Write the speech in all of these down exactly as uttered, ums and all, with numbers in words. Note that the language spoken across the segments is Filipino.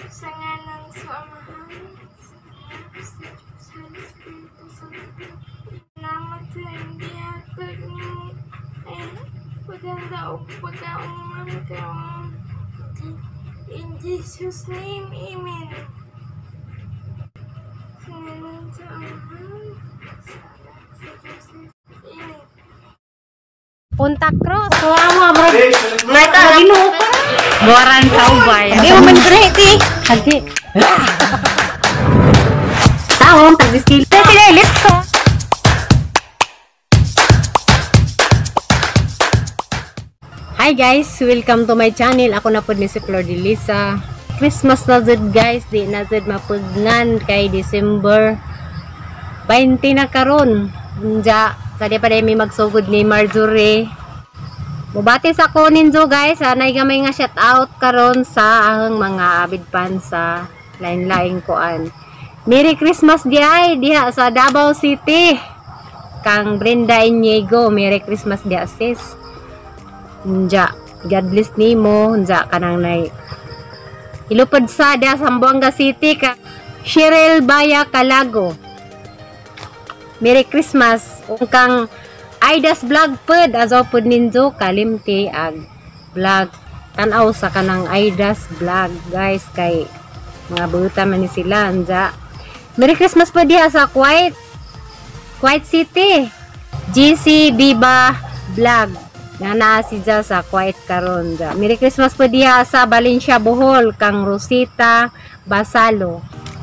Sa ngalan sa Amahan, sa Espiritu Santo. Salamat sa hindi hatag mo ay paganda o pagkauman ka. In Jesus' name, Amen. Sa ngalan sa Amahan, sa Espiritu Amen. Punta Cross. Kawawa mo. May ka gino ka. Buaran sa ubay. Di mo man kreti. Hagi. Tawon pag diskil. Sige, let's go. Hi guys, welcome to my channel. Ako na po ni si Flor de Lisa. Christmas na zed guys, di na zed mapugnan kay December twenty na karon. Unja Kadi pa may magsugod ni Marjorie. Mubati sa ko ninyo guys. Anay gamay nga shout out karon sa ang mga avid fans sa lain-laing kuan. Merry Christmas di ay diha sa Davao City. Kang Brenda Iniego, Merry Christmas di sis. Unja, God bless nimo. Unja kanang nay ilupad sa da Zamboanga City ka Cheryl Baya Calago. Merry Christmas. Kang Aidas vlog pod azo pod ninyo kalimti ag vlog tanaw sa kanang Aidas vlog guys kay mga buta man ni sila anja. Merry Christmas po diha sa Kuwait Kuwait City. G C Diba vlog na naa si ja sa Kuwait karon ja. Merry Christmas po diha sa Valencia Bohol kang Rosita Basalo.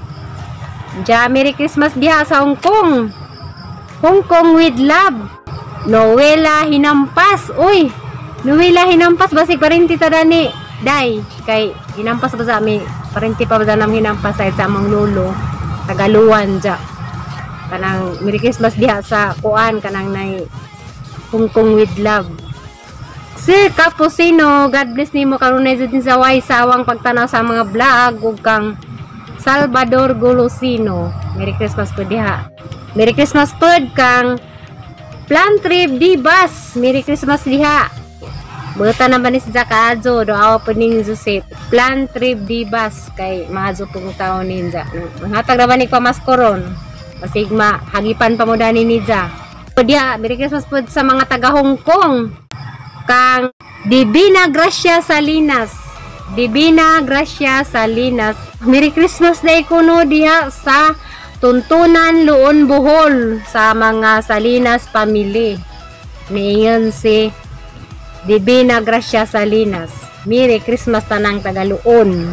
Ja, Merry Christmas diha sa Hong Kong. Hong Kong with love. Noela Hinampas. Uy, Noela Hinampas basig parinti ta dani. Day kay hinampas ba sa mi? Parinti pa ba nam hinampas sa among lolo. Tagaluan ja. Kanang Merry Christmas diha sa kuan kanang nay Hong Kong with love. Si Capusino, God bless nimo karon na jud sa way sawang pagtanaw sa mga vlog ug kang Salvador Golosino. Merry Christmas po diha. Merry Christmas pod kang Plan Trip Dibas. Merry Christmas diha. Buta naman ni si Zakazo. Doawa po ni Joseph. Plan Trip Dibas. Kay maazo pong taon ninja. Hatag naman ni pamaskoron. Pasigma, hagipan pa mo dani ninja. Diha, Merry Christmas pod sa mga taga Hong Kong. Kang Divina Gracia Salinas. Divina Gracia Salinas. Merry Christmas na ikuno diha sa Tuntunan Luon Bohol sa mga Salinas family. Niingon si Divina Gracia Salinas. Merry Christmas tanang Tagaluon.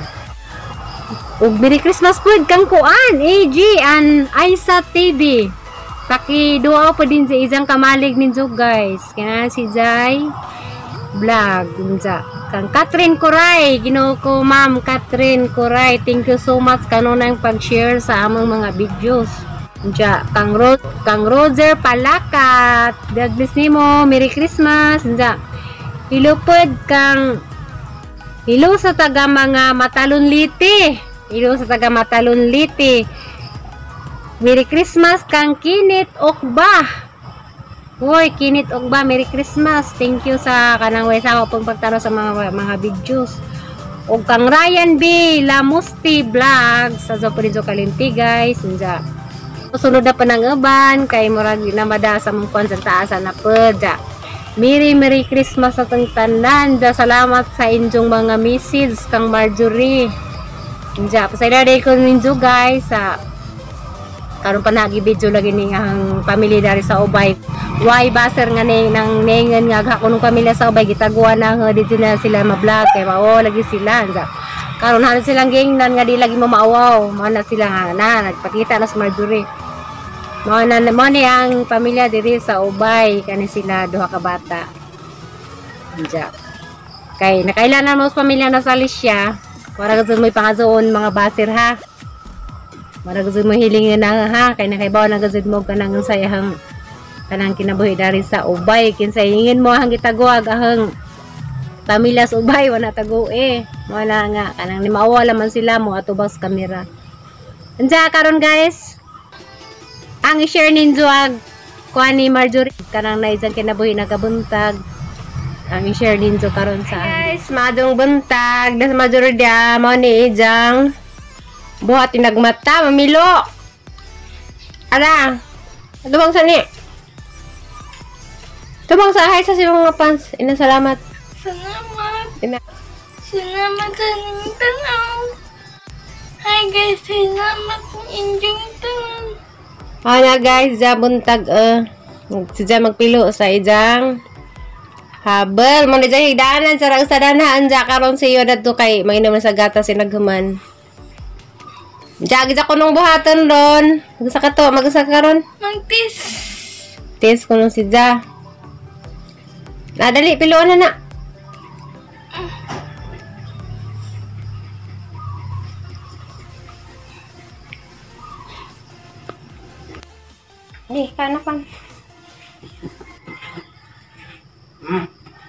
Ug Merry Christmas po kang kuan A G and Aisa T V. Paki-duaw po din sa isang kamalig ninyo guys. Kaya si Jai vlog unja kang Catherine Coray. Ginoo ko ma'am Catherine Coray, thank you so much kanunang pag-share sa among mga videos. Unja kang Ro kang Roger Palakat, God bless nimo, Merry Christmas. Unja ilupod kang ilo sa taga mga Matalonliti. Ilo sa taga Matalonliti. Merry Christmas kang Kinit Okba. Hoy, Kinit Ogba, Merry Christmas. Thank you sa kanang way sa akong pagtanaw sa mga mga videos. Og kang Ryan B. Lamusti Vlog sa Zoporizo Kalinti guys. Unja. Sunod na pa ng uban kay murag namada sa mong konsentaasan na peda. Merry Merry Christmas sa tong tanan. Da salamat sa inyong mga message kang Marjorie. Unja, pasaylo day ko ninyo guys sa karon pa nagi video lagi ning ang pamilya dari sa ubay. Why baser nga ni nang nengen nga kunong pamilya sa ubay gitaguan na nga dito na sila ma-vlog kay mao lagi sila unsa. Karon halos silang gingnan nga di lagi mo maawaw. Mao na sila nga na nagpakita na sa Marjorie. Mao na mo ni ang pamilya diri sa ubay kani sila duha ka bata. Unsa. Kay nakailanan mo sa pamilya na sa Alicia. Para gud may pangazoon mga baser ha. Marag gud mo hiling na ha kay nakaibaw na gud mo kanang sayahang kanang kinabuhi dari sa ubay kinsa hingin mo hang gitaguag ahang pamilya sa ubay wala tago eh wala nga kanang ni mawala man sila mo atubang sa kamera. Unsa karon guys ang i-share ninyo ag kuan ni Marjorie kanang naizang kinabuhi nagabuntag ang i-share din so karon sa guys, madong buntag das majority mo ni ijang buhat tinagmata mamilo. Ara. Tubang sa ni. Tubang sa hay sa silong mga fans. Ina salamat. Salamat. Ina. Salamat sa inyong tanaw. Hi guys, salamat sa inyong tanaw. Ana guys, ja buntag uh, sidya magpilo sa ijang habel mo na dyan higdaanan sa rang sadanahan dyan karon sa iyo na to kay mainom na sa gata si naghuman dyan gisa ko nung buhatan ron magsa ka to magsa ka ron Magtis. tis ko nung si dyan nadali piloon na na di kana pan Hmm.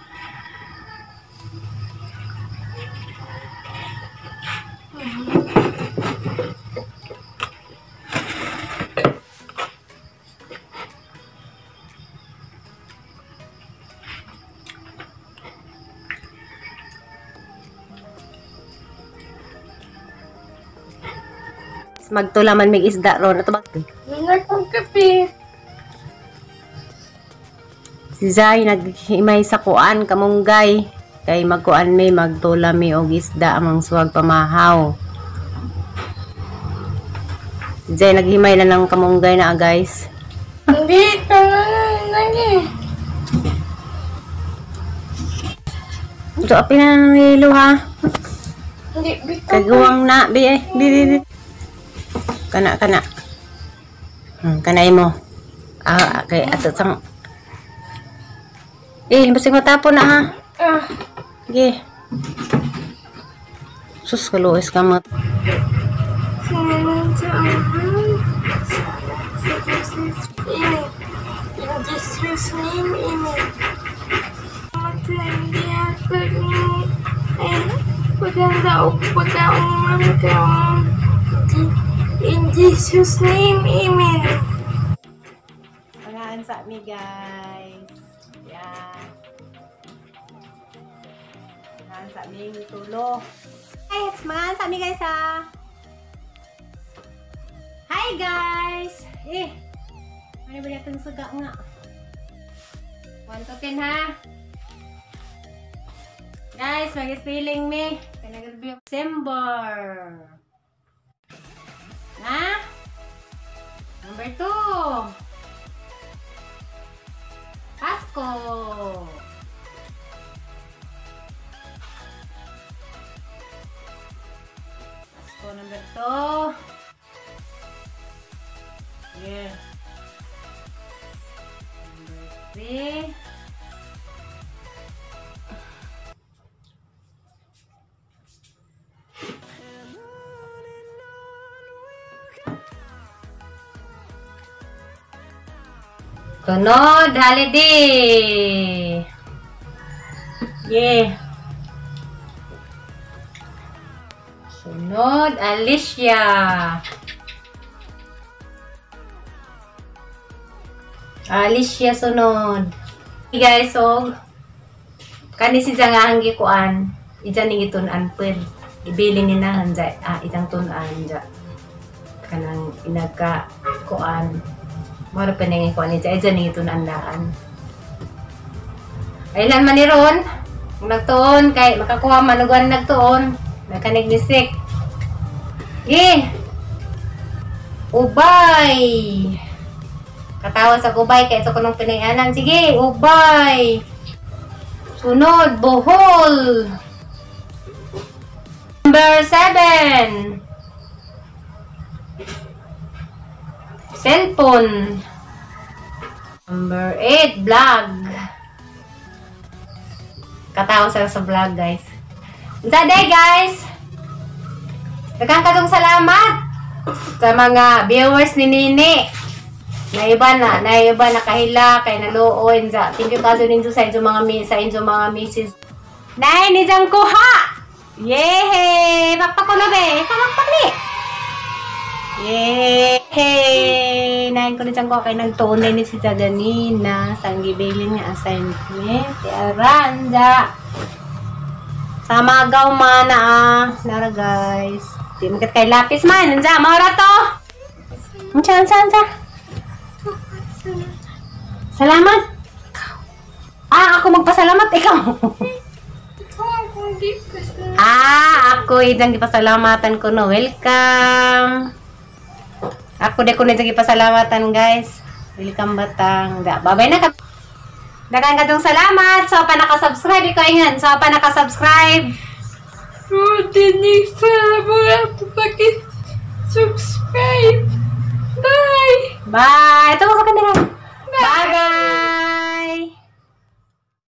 Magtulaman mig isda ron ato ba? Nangar kong kape. Si Zay naghimay sa kuan kamunggay kay magkuan may magtula mi og isda amang suwag pamahaw. Si Zay naghimay na ng kamunggay na guys. Hindi ka na lagi. So apin na ng hilo ha. Hindi bitaw. Kagawang na bi eh. Di di di. Kana kana. Hmm, kanay mo. Ah, kay ato sang. Eh, basig matapon na ha. Ah. Sige. Sus, kaluis ka mat. Salamat sa amahan. Salamat sa Jesus. Amen. In Jesus' name, amen. Salamat sa hindi ako ni ay paganda o pagkaungan ka. In Jesus' name, amen. Pangaan sa mi guys. Yan. Pangaan sa mi tulo. Guys, pangaan sa mi guys ha. Hi guys. Eh. Ano ba yatang suga nga? one to ten ha. Guys, mag-spelling me. Pinag-review December. Na? Number two. Pasko. Pasko number two. Yeah. Number three. Sunod, holiday. Yeah. Sunod, Alicia. Alicia sunod. Hey guys, so kani si jangahan gikuan, ija ning itun-an pud. Ibili ni na hanja, ah ijang tun-an ja. Kanang inagka kuan. Mara penengin ko ni Jai Jan ito nandaan. Aylan man ni ron. Nagtuon kay makakuha manugan nagtuon. Nagkanig ni Sik. Eh. Ubay. Katawa sa ubay kay sa kunong pinayanan. Sige, ubay. Sunod, Bohol. Number seven. Cellphone. Number eight, vlog. Katawa sa sa vlog, guys. Sa day, guys. Daghang kadtong salamat sa mga viewers ni Nini. Na iba na, na iba na kahila kay naluoy sa. Thank you kaso ninyo sa inyo mga mi sa inyo mga misses. Nay ni jang kuha. Yehey! Makpak ko na be. Makpak ni. Yay! Lain ko na dyan ko kay nagtuunay ni si Jaganina sa gibilin nga assignment. Tiaranda. Sa magaw man na ah. Nara guys. Di magkat kay lapis man. Nandiyan, maura to. Nandiyan, saan, saan? Salamat. Ah, ako magpasalamat. Ikaw. Ah, ako itang gipasalamatan ko no. Welcome. Ako de ko na gipasalamatan guys. Welcome batang. Da, babay na ka. Daghang kadtong salamat. So pa naka-subscribe ikaw ingan. So pa naka-subscribe. For the next